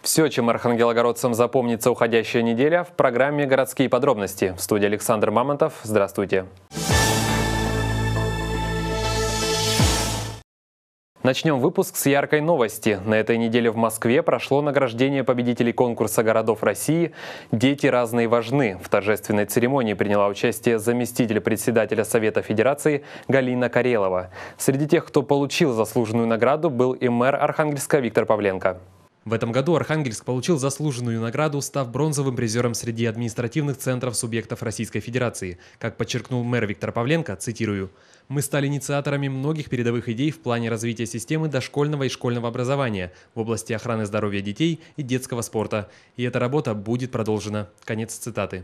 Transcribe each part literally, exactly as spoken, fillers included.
Все, чем архангелогородцам запомнится уходящая неделя, в программе «Городские подробности». В студии Александр Мамонтов. Здравствуйте. Начнем выпуск с яркой новости. На этой неделе в Москве прошло награждение победителей конкурса городов России «Дети разные важны». В торжественной церемонии приняла участие заместитель председателя Совета Федерации Галина Карелова. Среди тех, кто получил заслуженную награду, был и мэр Архангельска Виктор Павленко. В этом году Архангельск получил заслуженную награду, став бронзовым призером среди административных центров субъектов Российской Федерации. Как подчеркнул мэр Виктор Павленко, цитирую, «Мы стали инициаторами многих передовых идей в плане развития системы дошкольного и школьного образования в области охраны здоровья детей и детского спорта. И эта работа будет продолжена». Конец цитаты.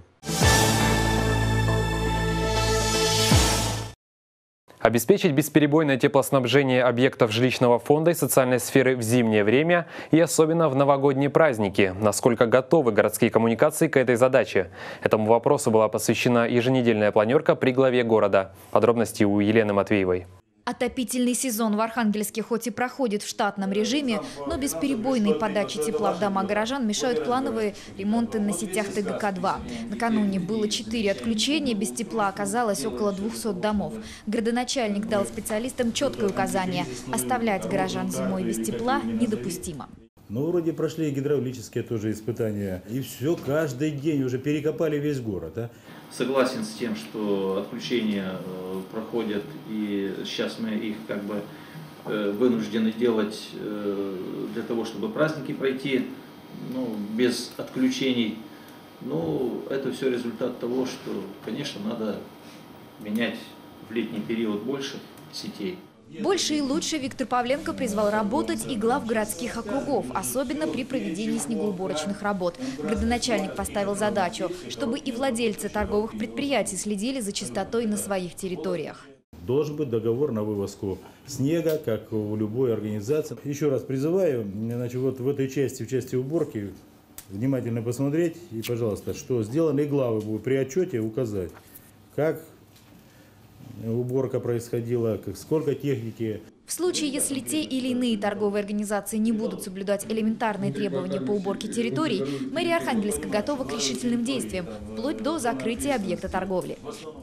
Обеспечить бесперебойное теплоснабжение объектов жилищного фонда и социальной сферы в зимнее время и особенно в новогодние праздники. Насколько готовы городские коммуникации к этой задаче? Этому вопросу была посвящена еженедельная планерка при главе города. Подробности у Елены Матвеевой. Отопительный сезон в Архангельске хоть и проходит в штатном режиме, но бесперебойной подачи тепла в дома горожан мешают плановые ремонты на сетях Т Г К два. Накануне было четыре отключения, без тепла оказалось около двухсот домов. Градоначальник дал специалистам четкое указание – оставлять горожан зимой без тепла недопустимо. Ну, вроде прошли гидравлические тоже испытания. И все, каждый день уже перекопали весь город. А? Согласен с тем, что отключения э, проходят, и сейчас мы их как бы э, вынуждены делать э, для того, чтобы праздники пройти, ну, без отключений. Ну, это все результат того, что, конечно, надо менять в летний период больше сетей. Больше и лучше Виктор Павленко призвал работать и глав городских округов, особенно при проведении снегоуборочных работ. Градоначальник поставил задачу, чтобы и владельцы торговых предприятий следили за чистотой на своих территориях. Должен быть договор на вывозку снега, как у любой организации. Еще раз призываю, значит, вот в этой части, в части уборки, внимательно посмотреть и, пожалуйста, что сделано, и главы будут при отчете указать, как уборка происходила, как, сколько техники. В случае, если те или иные торговые организации не будут соблюдать элементарные требования по уборке территорий, мэрия Архангельска готова к решительным действиям, вплоть до закрытия объекта торговли.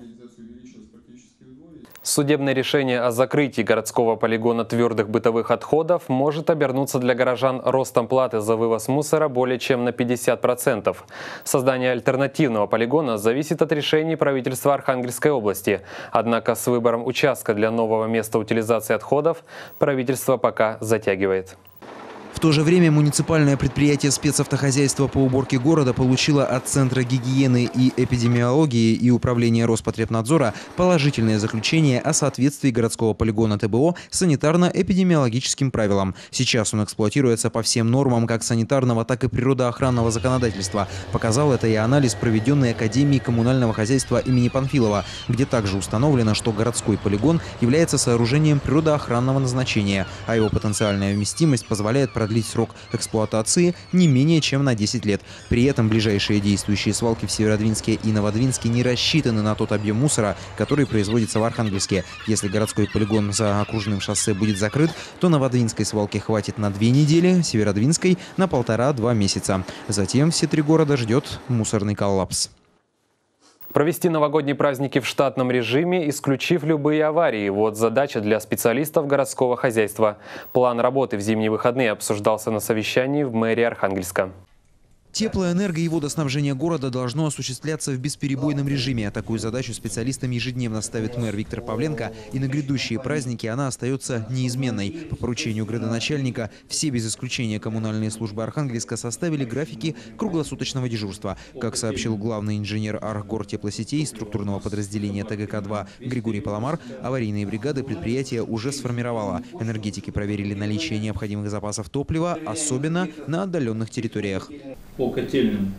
Судебное решение о закрытии городского полигона твердых бытовых отходов может обернуться для горожан ростом платы за вывоз мусора более чем на пятьдесят процентов. Создание альтернативного полигона зависит от решений правительства Архангельской области. Однако с выбором участка для нового места утилизации отходов правительство пока затягивает. В то же время муниципальное предприятие спецавтохозяйства по уборке города получило от Центра гигиены и эпидемиологии и Управления Роспотребнадзора положительное заключение о соответствии городского полигона Т Б О санитарно-эпидемиологическим правилам. Сейчас он эксплуатируется по всем нормам как санитарного, так и природоохранного законодательства. Показал это и анализ, проведенный Академией коммунального хозяйства имени Панфилова, где также установлено, что городской полигон является сооружением природоохранного назначения, а его потенциальная вместимость позволяет продлить срок эксплуатации не менее чем на десять лет. При этом ближайшие действующие свалки в Северодвинске и Новодвинске не рассчитаны на тот объем мусора, который производится в Архангельске. Если городской полигон за окружным шоссе будет закрыт, то Новодвинской свалки хватит на две недели, Северодвинской – на полтора-два месяца. Затем все три города ждет мусорный коллапс. Провести новогодние праздники в штатном режиме, исключив любые аварии. Вот задача для специалистов городского хозяйства. План работы в зимние выходные обсуждался на совещании в мэрии Архангельска. Теплоэнерго и водоснабжение города должно осуществляться в бесперебойном режиме. Такую задачу специалистам ежедневно ставит мэр Виктор Павленко, и на грядущие праздники она остается неизменной. По поручению градоначальника все без исключения коммунальные службы Архангельска составили графики круглосуточного дежурства. Как сообщил главный инженер Архгортеплосетей структурного подразделения Т Г К два Григорий Паламар, аварийные бригады предприятия уже сформировало. Энергетики проверили наличие необходимых запасов топлива, особенно на отдаленных территориях. По котельным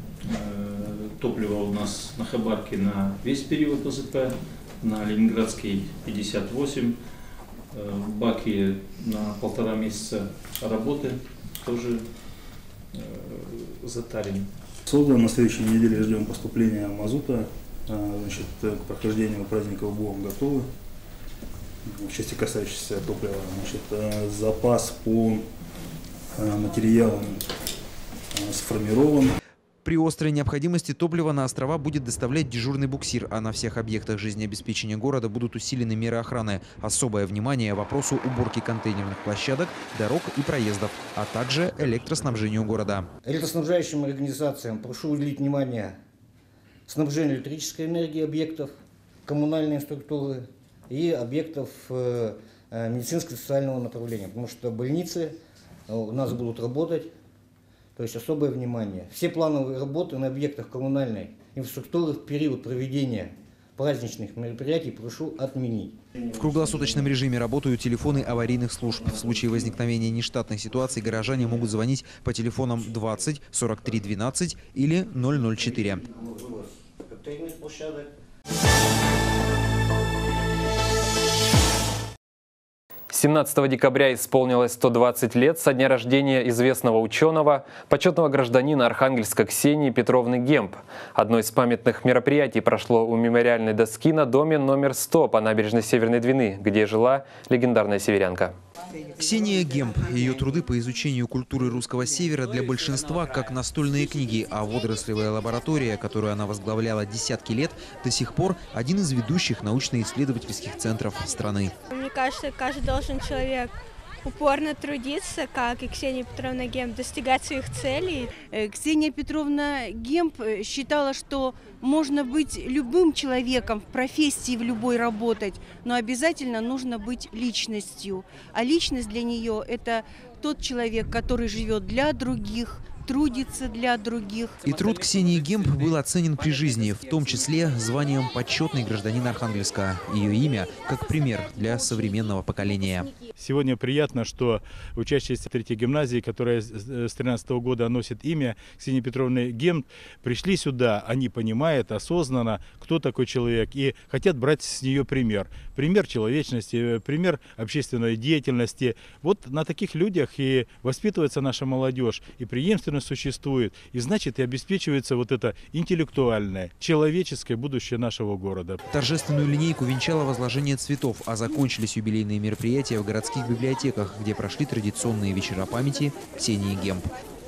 э, топливо у нас на Хабарке на весь период О З П, на Ленинградской пятьдесят восемь, э, баки на полтора месяца работы тоже э, затарены. Создан, на следующей неделе ждем поступления мазута, значит, к прохождению праздников будем готовы. В части касающейся топлива, значит, запас по материалам сформирован. При острой необходимости топливо на острова будет доставлять дежурный буксир, а на всех объектах жизнеобеспечения города будут усилены меры охраны. Особое внимание вопросу уборки контейнерных площадок, дорог и проездов, а также электроснабжению города. Электроснабжающим организациям прошу уделить внимание снабжению электрической энергии объектов, коммунальной структуры и объектов э, медицинско-социального направления, потому что больницы у нас будут работать. То есть особое внимание. Все плановые работы на объектах коммунальной инфраструктуры в период проведения праздничных мероприятий прошу отменить. В круглосуточном режиме работают телефоны аварийных служб. В случае возникновения нештатных ситуаций горожане могут звонить по телефонам двадцать сорок три двенадцать или ноль ноль четыре. семнадцатого декабря исполнилось сто двадцать лет со дня рождения известного ученого, почетного гражданина Архангельска Ксении Петровны Гемп. Одно из памятных мероприятий прошло у мемориальной доски на доме номер сто по набережной Северной Двины, где жила легендарная северянка. Ксения Гемп. Ее труды по изучению культуры русского севера для большинства как настольные книги, а водорослевая лаборатория, которую она возглавляла десятки лет, до сих пор один из ведущих научно-исследовательских центров страны. Мне кажется, каждый должен человек упорно трудиться, как и Ксения Петровна Гемп, достигать своих целей. Ксения Петровна Гемп считала, что можно быть любым человеком, в профессии в любой работать, но обязательно нужно быть личностью. А личность для нее – это тот человек, который живет для других, трудится для других. И труд Ксении Гемп был оценен при жизни, в том числе званием «Почетный гражданин Архангельска». Ее имя как пример для современного поколения. Сегодня приятно, что учащиеся третьей гимназии, которая с тринадцатого года носит имя Ксении Петровны Гемп, пришли сюда, они понимают осознанно, кто такой человек, и хотят брать с нее пример. Пример человечности, пример общественной деятельности. Вот на таких людях и воспитывается наша молодежь, и преемственность существует, и значит и обеспечивается вот это интеллектуальное, человеческое будущее нашего города. Торжественную линейку венчало возложение цветов, а закончились юбилейные мероприятия в городских библиотеках, где прошли традиционные вечера памяти Ксении Гемп.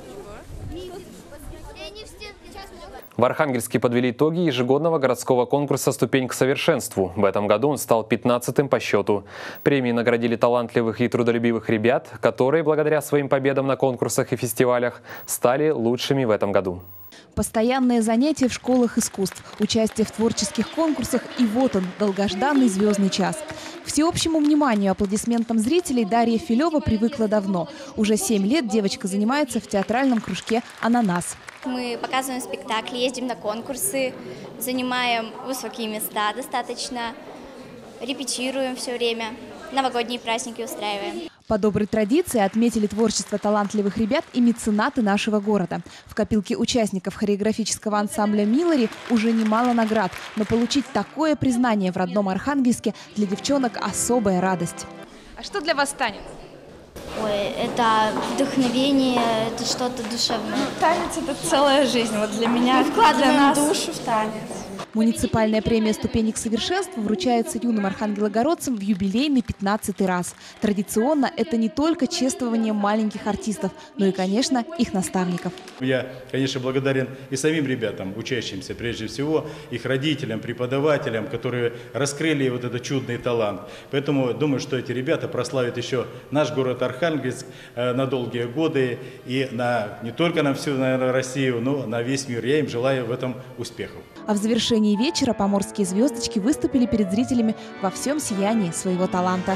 В Архангельске подвели итоги ежегодного городского конкурса «Ступень к совершенству». В этом году он стал пятнадцатым по счету. Премии наградили талантливых и трудолюбивых ребят, которые, благодаря своим победам на конкурсах и фестивалях, стали лучшими в этом году. Постоянные занятия в школах искусств, участие в творческих конкурсах и вот он, долгожданный звездный час. К всеобщему вниманию, аплодисментам зрителей Дарья Филева привыкла давно. Уже семь лет девочка занимается в театральном кружке «Ананас». Мы показываем спектакли, ездим на конкурсы, занимаем высокие места достаточно, репетируем все время, новогодние праздники устраиваем. По доброй традиции отметили творчество талантливых ребят и меценаты нашего города. В копилке участников хореографического ансамбля «Милари» уже немало наград, но получить такое признание в родном Архангельске для девчонок особая радость. А что для вас станет? Ой, это вдохновение, это что-то душевное. Ну, танец – это целая жизнь. Вот для меня, для нас душу в танец. Муниципальная премия «Ступени к совершенству» вручается юным архангелогородцам в юбилейный пятнадцатый раз. Традиционно это не только чествование маленьких артистов, но и, конечно, их наставников. Я, конечно, благодарен и самим ребятам, учащимся, прежде всего, их родителям, преподавателям, которые раскрыли вот этот чудный талант. Поэтому думаю, что эти ребята прославят еще наш город Архангельск э, на долгие годы и на, не только на всю, наверное, Россию, но на весь мир. Я им желаю в этом успехов. А в завершении вечера поморские звездочки выступили перед зрителями во всем сиянии своего таланта.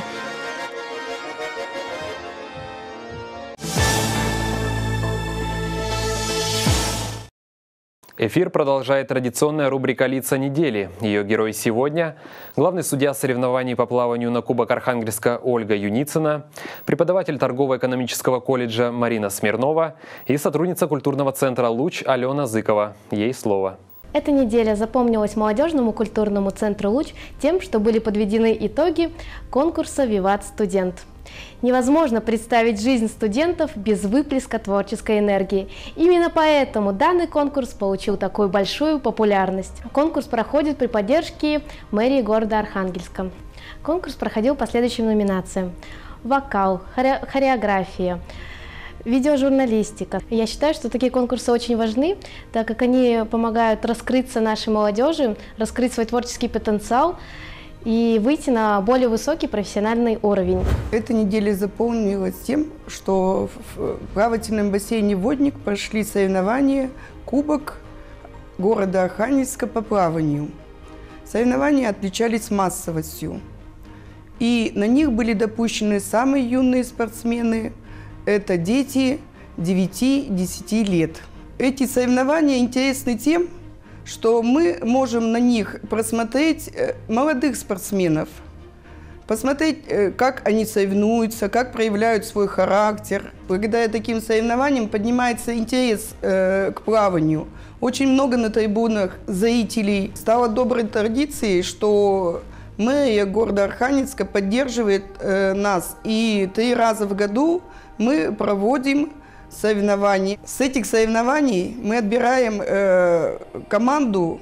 Эфир продолжает традиционная рубрика «Лица недели». Ее герой сегодня – главный судья соревнований по плаванию на Кубок Архангельска Ольга Юницына, преподаватель торгово-экономического колледжа Марина Смирнова и сотрудница культурного центра «Луч» Алена Зыкова. Ей слово. Эта неделя запомнилась молодежному культурному центру «Луч» тем, что были подведены итоги конкурса «Виват Студент». Невозможно представить жизнь студентов без выплеска творческой энергии. Именно поэтому данный конкурс получил такую большую популярность. Конкурс проходит при поддержке мэрии города Архангельска. Конкурс проходил по следующим номинациям: вокал, хоре- хореография, Видеожурналистика. Я считаю, что такие конкурсы очень важны, так как они помогают раскрыться нашей молодежи, раскрыть свой творческий потенциал и выйти на более высокий профессиональный уровень. Эта неделя заполнилась тем, что в плавательном бассейне «Водник» прошли соревнования «Кубок города Архангельска по плаванию». Соревнования отличались массовостью, и на них были допущены самые юные спортсмены – это дети девяти-десяти лет. Эти соревнования интересны тем, что мы можем на них просмотреть молодых спортсменов, посмотреть, как они соревнуются, как проявляют свой характер. Благодаря таким соревнованиям поднимается интерес э, к плаванию. Очень много на трибунах зрителей. Стало доброй традицией, что мэрия города Архангельска поддерживает э, нас. И три раза в году мы проводим соревнований. С этих соревнований мы отбираем э, команду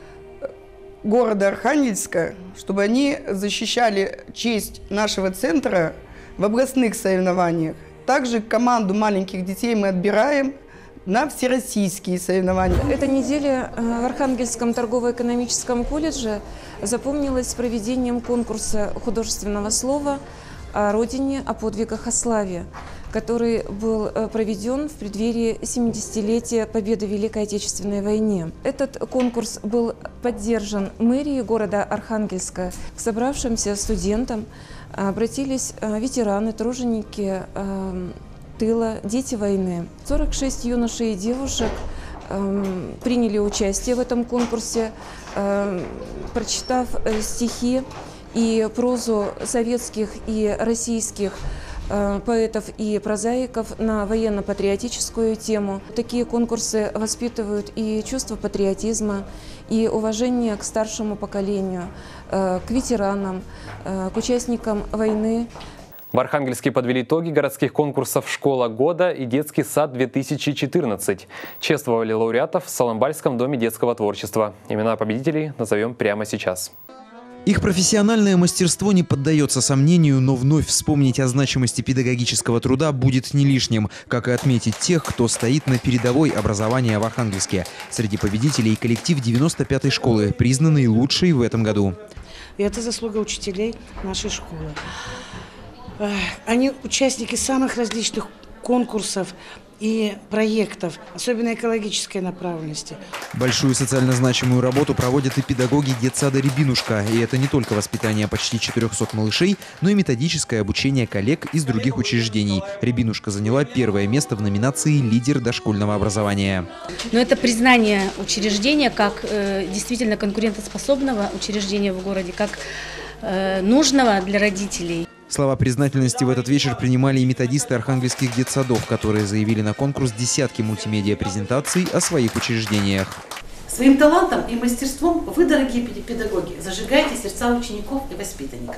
города Архангельска, чтобы они защищали честь нашего центра в областных соревнованиях. Также команду маленьких детей мы отбираем на всероссийские соревнования. Эта неделя в Архангельском торгово-экономическом колледже запомнилась проведением конкурса художественного слова о родине, о подвигах, о славе, который был проведен в преддверии семидесятилетия победы в Великой Отечественной войне. Этот конкурс был поддержан мэрией города Архангельска. К собравшимся студентам обратились ветераны, труженики тыла, дети войны. сорок шесть юношей и девушек приняли участие в этом конкурсе, прочитав стихи и прозу советских и российских поэтов и прозаиков на военно-патриотическую тему. Такие конкурсы воспитывают и чувство патриотизма, и уважение к старшему поколению, к ветеранам, к участникам войны. В Архангельске подвели итоги городских конкурсов «Школа года» и «Детский сад-две тысячи четырнадцать». Чествовали лауреатов в Соломбальском доме детского творчества. Имена победителей назовем прямо сейчас. Их профессиональное мастерство не поддается сомнению, но вновь вспомнить о значимости педагогического труда будет не лишним, как и отметить тех, кто стоит на передовой образования в Архангельске. Среди победителей коллектив девяносто пятой школы, признанный лучшей в этом году. И это заслуга учителей нашей школы. Они участники самых различных конкурсов и проектов, особенно экологической направленности. Большую социально значимую работу проводят и педагоги детсада «Рябинушка». И это не только воспитание почти четырёхсот малышей, но и методическое обучение коллег из других учреждений. «Рябинушка» заняла первое место в номинации «Лидер дошкольного образования». Но это признание учреждения как э, действительно конкурентоспособного учреждения в городе, как э, нужного для родителей. Слова признательности в этот вечер принимали и методисты архангельских детсадов, которые заявили на конкурс десятки мультимедиа-презентаций о своих учреждениях. Своим талантом и мастерством вы, дорогие педагоги, зажигаете сердца учеников и воспитанников.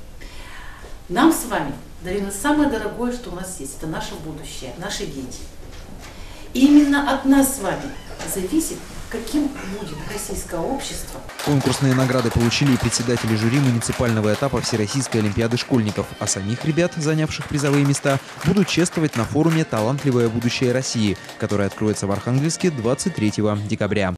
Нам с вами дарено самое дорогое, что у нас есть. Это наше будущее, наши дети. И именно от нас с вами зависит, каким будет российское общество. Конкурсные награды получили и председатели жюри муниципального этапа Всероссийской олимпиады школьников, а самих ребят, занявших призовые места, будут чествовать на форуме «Талантливое будущее России», который откроется в Архангельске двадцать третьего декабря.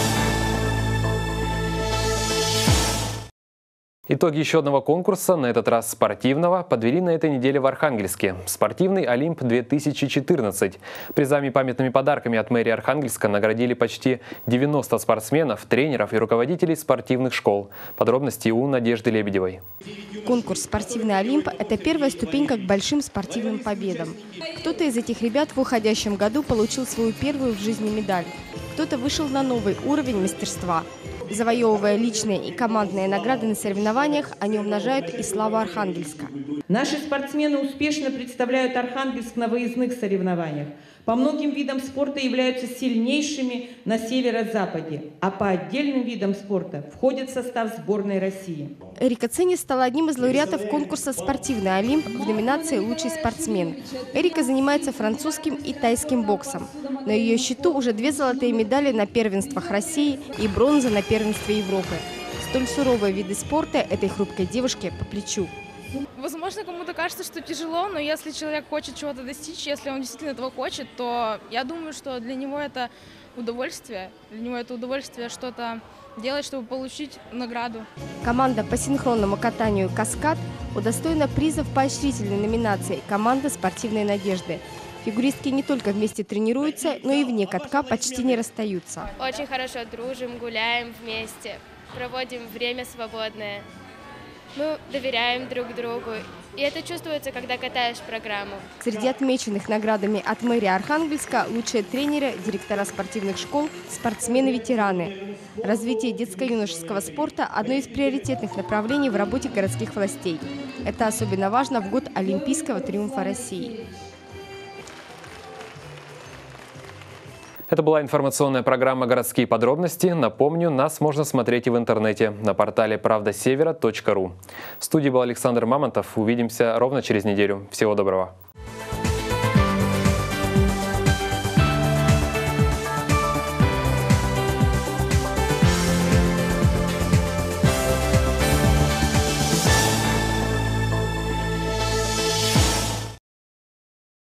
Итоги еще одного конкурса, на этот раз спортивного, подвели на этой неделе в Архангельске. Спортивный Олимп-две тысячи четырнадцать. Призами и памятными подарками от мэрии Архангельска наградили почти девяносто спортсменов, тренеров и руководителей спортивных школ. Подробности у Надежды Лебедевой. Конкурс «Спортивный Олимп» – это первая ступенька к большим спортивным победам. Кто-то из этих ребят в уходящем году получил свою первую в жизни медаль. Кто-то вышел на новый уровень мастерства. Завоевывая личные и командные награды на соревнованиях, они умножают и славу Архангельска. Наши спортсмены успешно представляют Архангельск на выездных соревнованиях. По многим видам спорта являются сильнейшими на северо-западе, а по отдельным видам спорта входят в состав сборной России. Эрика Ценис стала одним из лауреатов конкурса «Спортивный Олимп» в номинации «Лучший спортсмен». Эрика занимается французским и тайским боксом. На ее счету уже две золотые медали на первенствах России и бронза на первенстве Европы. Столь суровые виды спорта этой хрупкой девушке по плечу. Возможно, кому-то кажется, что тяжело, но если человек хочет чего-то достичь, если он действительно этого хочет, то я думаю, что для него это удовольствие. Для него это удовольствие что-то делать, чтобы получить награду. Команда по синхронному катанию «Каскад» удостоена приза в поощрительной номинации «Команда спортивной надежды». Фигуристки не только вместе тренируются, но и вне катка почти не расстаются. Очень хорошо дружим, гуляем вместе, проводим время свободное. Мы доверяем друг другу, и это чувствуется, когда катаешь программу. Среди отмеченных наградами от мэрии Архангельска лучшие тренеры, директора спортивных школ, спортсмены-ветераны. Развитие детско-юношеского спорта – одно из приоритетных направлений в работе городских властей. Это особенно важно в год Олимпийского триумфа России. Это была информационная программа «Городские подробности». Напомню, нас можно смотреть и в интернете на портале правда севера точка ру. В студии был Александр Мамонтов. Увидимся ровно через неделю. Всего доброго.